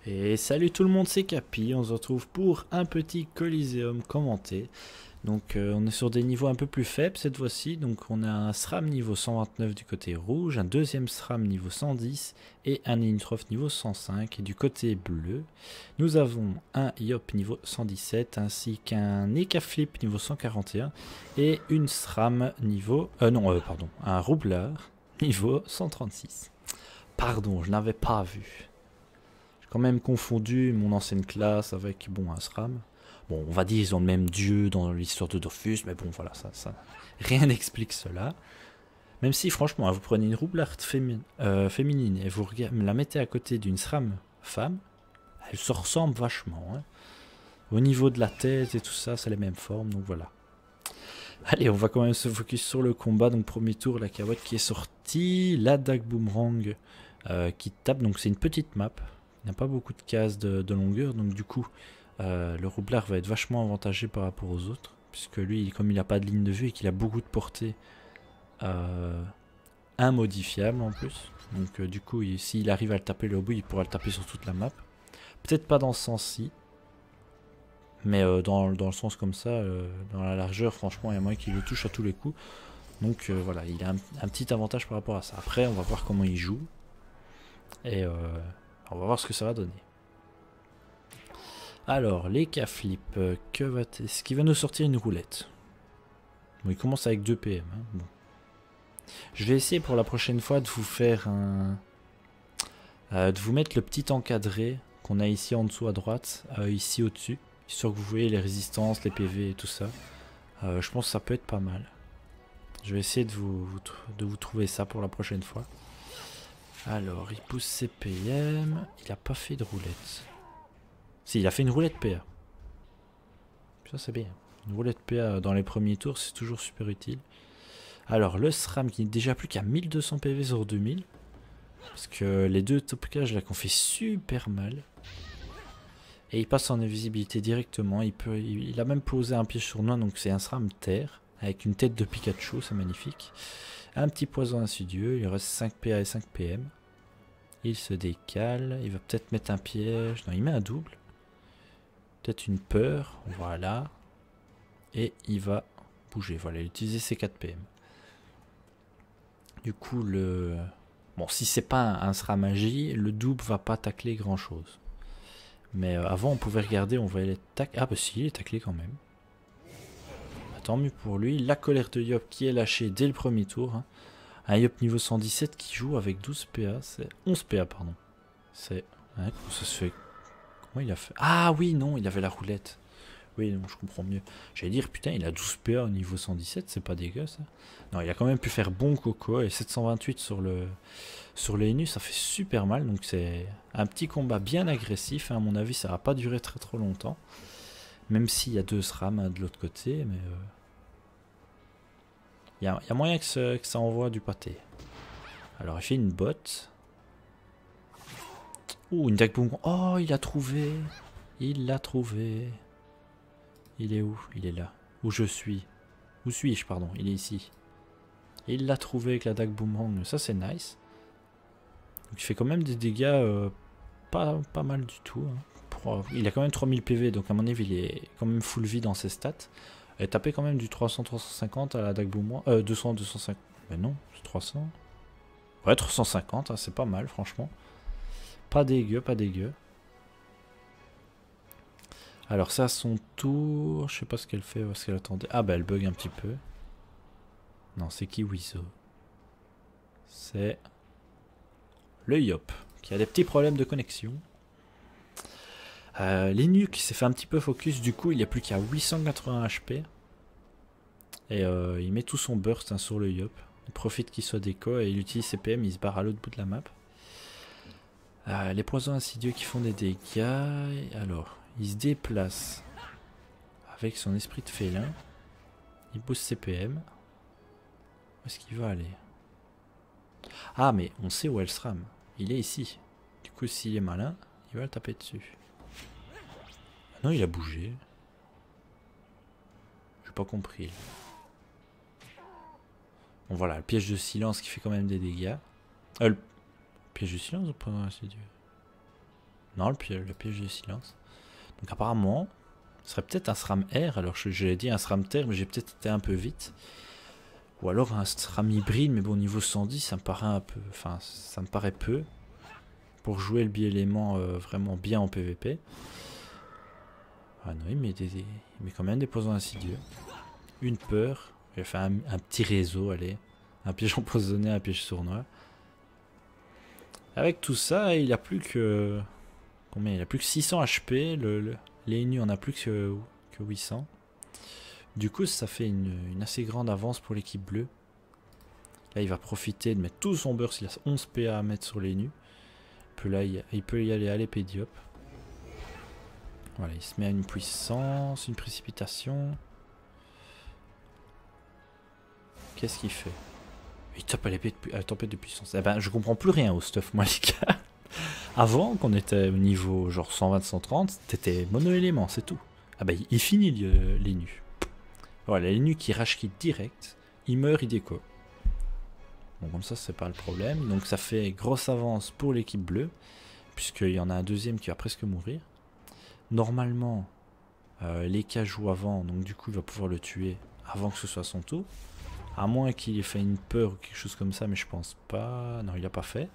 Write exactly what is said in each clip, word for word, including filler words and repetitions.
Et salut tout le monde, c'est Capi, on se retrouve pour un petit Coliseum commenté. Donc euh, on est sur des niveaux un peu plus faibles cette fois-ci, donc on a un SRAM niveau cent vingt-neuf du côté rouge, un deuxième SRAM niveau cent dix et un Introf niveau cent cinq. Et du côté bleu, nous avons un Yop niveau cent dix-sept ainsi qu'un Ekaflip niveau cent quarante et un et une SRAM niveau... Euh non, euh, pardon, un Roublard niveau cent trente-six. Pardon, je n'avais pas vu. J'ai quand même confondu mon ancienne classe avec bon un SRAM. Bon, on va dire ils ont le même dieu dans l'histoire de Dofus, mais bon voilà, ça, ça rien n'explique cela. Même si franchement, hein, vous prenez une Roublard fémi euh, féminine et vous la mettez à côté d'une SRAM femme, elle se ressemble vachement. Hein. Au niveau de la tête et tout ça, c'est les mêmes formes, donc voilà. Allez, on va quand même se focus sur le combat. Donc premier tour, la Kawatt qui est sortie, la Dague Boomerang euh, qui tape, donc c'est une petite map. Il n'y a pas beaucoup de cases de, de longueur, donc du coup euh, le Roublard va être vachement avantagé par rapport aux autres, puisque lui, comme il n'a pas de ligne de vue et qu'il a beaucoup de portée, euh, immodifiable en plus, donc euh, du coup s'il arrive à le taper le bout, il pourra le taper sur toute la map. Peut-être pas dans ce sens-ci, mais euh, dans, dans le sens comme ça, euh, dans la largeur, franchement, il y a moyen qu'il le touche à tous les coups. Donc euh, voilà, il a un, un petit avantage par rapport à ça. Après, on va voir comment il joue, et euh, on va voir ce que ça va donner. Alors, les K-flip, euh, que va est-ce qu'il va nous sortir une roulette? Bon, il commence avec deux P M. Hein. Bon. Je vais essayer pour la prochaine fois de vous faire un... Euh, de vous mettre le petit encadré qu'on a ici en dessous à droite, euh, ici au-dessus, histoire que vous voyez les résistances, les P V et tout ça. Euh, je pense que ça peut être pas mal. Je vais essayer de vous, de vous trouver ça pour la prochaine fois. Alors, il pousse ses P M. Il a pas fait de roulette. Si, il a fait une roulette P A. Ça, c'est bien. Une roulette P A dans les premiers tours, c'est toujours super utile. Alors, le SRAM qui n'est déjà plus qu'à mille deux cents P V sur deux mille. Parce que les deux top cages là qu'on fait super mal. Et il passe en invisibilité directement. Il, peut, il, il a même posé un piège sournois, donc c'est un SRAM terre. Avec une tête de Pikachu, c'est magnifique. Un petit poison insidieux, il reste cinq P A et cinq P M. Il se décale, il va peut-être mettre un piège. Non, il met un double. Peut-être une peur, voilà. Et il va bouger, voilà, il a utilisé ses quatre P M. Du coup, le... Bon, si c'est pas un, un SRAM magie, le double va pas tacler grand chose. Mais euh, avant, on pouvait regarder, on voyait les tac. Ah, bah si, il est taclé quand même. Tant mieux pour lui. La colère de Yop qui est lâchée dès le premier tour. Hein. Un Yop niveau cent dix-sept qui joue avec douze P A. C'est onze P A, pardon. C'est. Hein, comment ça se fait? Comment il a fait? Ah oui, non, il avait la roulette. Oui, non, je comprends mieux. J'allais dire, putain, il a douze P A au niveau cent dix-sept, c'est pas dégueu ça. Non, il a quand même pu faire bon coco. Et sept cent vingt-huit sur le sur les nus, ça fait super mal. Donc c'est un petit combat bien agressif. Hein. À mon avis, ça va pas durer très trop longtemps. Même s'il y a deux SRAM hein, de l'autre côté, mais... Euh... Il y, y a moyen que, ce, que ça envoie du pâté. Alors il fait une botte. Ouh, une Dague Boomerang. Oh, il a trouvé. Il l'a trouvé. Il est où? Il est là. Où je suis? Où suis-je, pardon? Il est ici. Il l'a trouvé avec la Dague Boomerang. Ça, c'est nice. Donc, il fait quand même des dégâts euh, pas, pas mal du tout. Hein. Pour, euh, il a quand même trois mille P V, donc à mon avis, il est quand même full vie dans ses stats. Elle tapait quand même du trois cents trois cent cinquante à la Dague Boomerang. Euh, deux cents deux cent cinquante. Mais non, c'est trois cents. Ouais, trois cent cinquante, hein, c'est pas mal, franchement. Pas dégueu, pas dégueu. Alors, c'est à son tour. Je sais pas ce qu'elle fait, ce qu'elle attendait. Ah, bah, elle bug un petit peu. Non, c'est qui Wizo? C'est le Yop, qui a des petits problèmes de connexion. Euh, Linux s'est fait un petit peu focus, du coup il n'y a plus qu'à huit cent quatre-vingts H P. Et euh, il met tout son burst hein, sur le Yop. Il profite qu'il soit déco et il utilise ses P M, il se barre à l'autre bout de la map. Euh, les poisons insidieux qui font des dégâts. Alors, il se déplace avec son esprit de félin. Il booste ses P M. Où est-ce qu'il va aller? Ah mais on sait où elle sera. Il est ici. Du coup s'il est malin, il va le taper dessus. Non, il a bougé. J'ai pas compris. Bon voilà, le piège de silence qui fait quand même des dégâts. Euh, le piège de silence ou pas insidieux? Non, le piège, le piège du silence. Donc apparemment, ce serait peut-être un SRAM R. Alors j'ai dit un SRAM terre, mais j'ai peut-être été un peu vite. Ou alors un SRAM hybride, mais bon, au niveau cent dix, ça me paraît un peu... Enfin, ça me paraît peu. Pour jouer le bi-élément euh, vraiment bien en P V P. Ah non, il met, des, des, il met quand même des poisons insidieux. Une peur. Il a fait un, un petit réseau, allez. Un piège empoisonné, un piège sournois. Avec tout ça, il a plus que... Combien? Il a plus que six cents H P. Le, le, les nus en a plus que, que huit cents. Du coup, ça fait une, une assez grande avance pour l'équipe bleue. Là, il va profiter de mettre tout son burst. Il a onze P A à mettre sur les nus. Il peut, là, il, il peut y aller à l'épée diop. Voilà, il se met à une puissance, une précipitation. Qu'est-ce qu'il fait? Il tape à l'épée de à la tempête de puissance. Eh ben, je comprends plus rien au stuff, moi, les gars. Avant, qu'on était au niveau genre cent vingt cent trente, t'étais mono-élément, c'est tout. Ah bah, il finit le, les nus. Voilà, les nus qui rage quitte direct, il meurt, il déco. Bon, comme ça, c'est pas le problème. Donc, ça fait grosse avance pour l'équipe bleue, puisqu'il y en a un deuxième qui va presque mourir. Normalement, euh, Leka joue avant, donc du coup, il va pouvoir le tuer avant que ce soit son tour. À moins qu'il ait fait une peur ou quelque chose comme ça, mais je pense pas. Non, il l'a pas fait.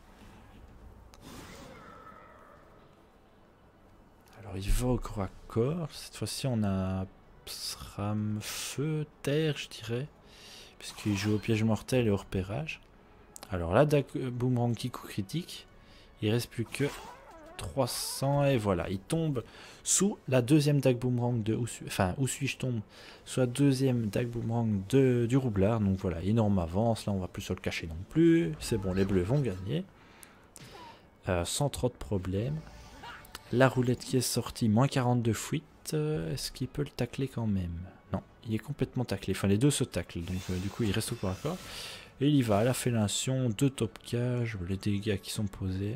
Alors, il va au corps à corps. Cette fois-ci, on a SRAM feu, terre, je dirais. Puisqu'il joue au piège mortel et au repérage. Alors là, boomerang kick ou critique. Il reste plus que trois cents et voilà, il tombe sous la deuxième dague boomerang de... Enfin, où suis-je tombe sous la deuxième dague boomerang de, du roublard. Donc voilà, énorme avance. Là, on va plus se le cacher non plus. C'est bon, les bleus vont gagner. Euh, sans trop de problèmes. La roulette qui est sortie, moins quarante-deux fuites. Euh, Est-ce qu'il peut le tacler quand même? Non, il est complètement taclé. Enfin, les deux se taclent. Donc euh, du coup, il reste au corps à corps. Et il y va à la fellation, deux top cage, les dégâts qui sont posés.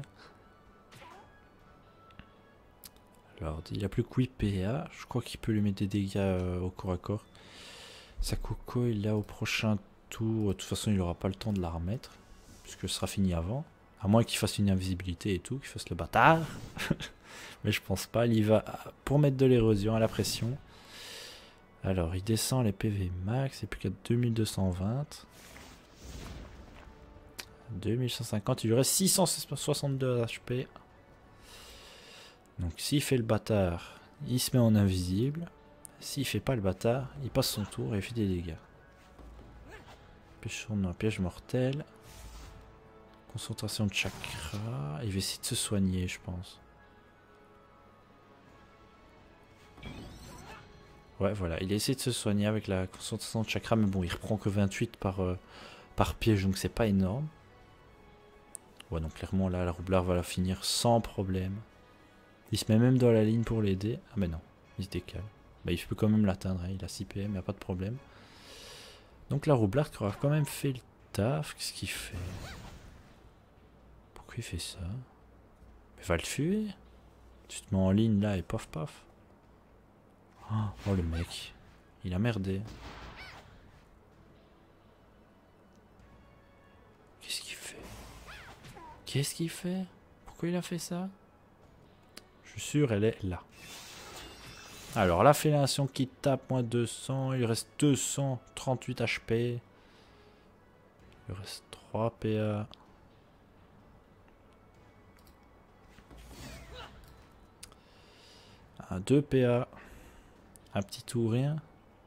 Alors, il n'a plus que huit P A. Je crois qu'il peut lui mettre des dégâts euh, au corps à corps. Sakoko, il l'a au prochain tour. De toute façon, il n'aura pas le temps de la remettre. Puisque ce sera fini avant. À moins qu'il fasse une invisibilité et tout, qu'il fasse le bâtard. Mais je pense pas. Il y va pour mettre de l'érosion à la pression. Alors, il descend les P V max. C'est plus qu'à deux mille deux cent vingt. deux mille cent cinquante. Il lui reste six cent soixante-deux H P. Donc s'il fait le bâtard, il se met en invisible. S'il fait pas le bâtard, il passe son tour et il fait des dégâts. Piège sournois, piège mortel. Concentration de chakra. Il va essayer de se soigner, je pense. Ouais, voilà. Il a essayé de se soigner avec la concentration de chakra. Mais bon, il reprend que vingt-huit par, euh, par piège. Donc c'est pas énorme. Ouais, donc clairement, là, la roublard va la finir sans problème. Il se met même dans la ligne pour l'aider. Ah mais non, il se décale. Bah, il peut quand même l'atteindre, hein. Il a six P M, il n'y a pas de problème. Donc la roublard aura quand même fait le taf. Qu'est-ce qu'il fait? Pourquoi il fait ça? Il va le fuir. Tu te mets en ligne là et paf paf. Oh le mec, il a merdé. Qu'est-ce qu'il fait? Qu'est-ce qu'il fait? Pourquoi il a fait ça? Je suis sûr, elle est là. Alors, la fellation qui tape, moins deux cents. Il reste deux cent trente-huit H P. Il reste trois P A. Un deux P A. Un petit tourien.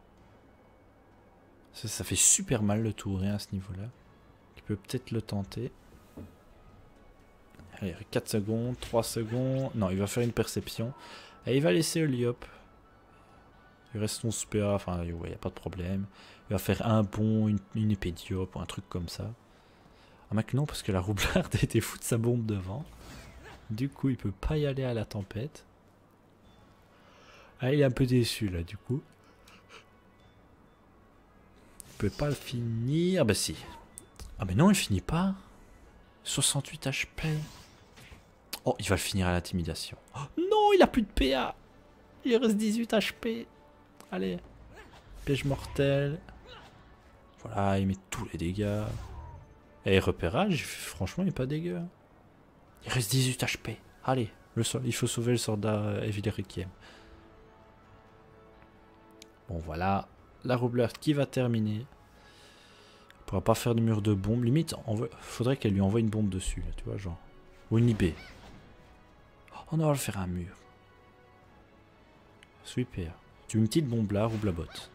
Ça, ça fait super mal le tourien à ce niveau-là. Il peut peut-être le tenter. Allez, quatre secondes, trois secondes. Non, il va faire une perception. Et il va laisser Heliop. Il reste onze P A, enfin, il ouais, n'y a pas de problème. Il va faire un bond, une, une épée diop, ou un truc comme ça. Ah, maintenant, parce que la roublarde a été foutre sa bombe devant. Du coup, il peut pas y aller à la tempête. Ah, il est un peu déçu, là, du coup. Il peut pas le finir. Bah, si. Ah, mais non, il finit pas. soixante-huit H P. Oh, il va le finir à l'intimidation. Oh, non, il a plus de P A. Il reste dix-huit H P. Allez. Piège mortel. Voilà, il met tous les dégâts. Et repérage, franchement, il est pas dégueu. Il reste dix-huit H P. Allez, Le, il faut sauver le soldat Evil Requiem. Bon voilà, la roublard qui va terminer. On pourra pas faire de mur de bombe. Limite, il faudrait qu'elle lui envoie une bombe dessus, là, tu vois, genre. Ou une I B. Oh non, on va le faire un mur. Super. Tu veux une petite bombe là, roublabotte.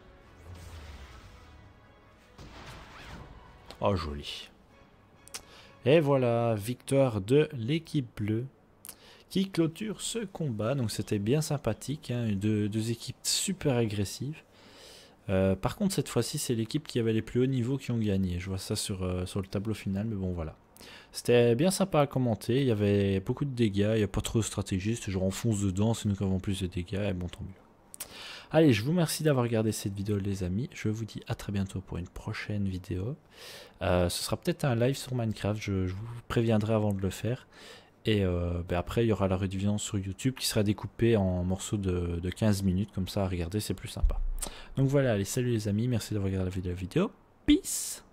Oh, joli. Et voilà, victoire de l'équipe bleue qui clôture ce combat. Donc c'était bien sympathique, hein, deux, deux équipes super agressives. Euh, par contre, cette fois-ci, c'est l'équipe qui avait les plus hauts niveaux qui ont gagné. Je vois ça sur, euh, sur le tableau final, mais bon, voilà. C'était bien sympa à commenter. Il y avait beaucoup de dégâts, il n'y a pas trop de stratégie. C'était genre on fonce dedans, c'est nous qui avons plus de dégâts, et bon, tant mieux. Allez, je vous remercie d'avoir regardé cette vidéo, les amis. Je vous dis à très bientôt pour une prochaine vidéo. Euh, ce sera peut-être un live sur Minecraft, je, je vous préviendrai avant de le faire. Et euh, ben après, il y aura la rediffusion sur YouTube qui sera découpée en morceaux de, de quinze minutes. Comme ça, à regarder, c'est plus sympa. Donc voilà, allez, salut les amis, merci d'avoir regardé la vidéo. Peace!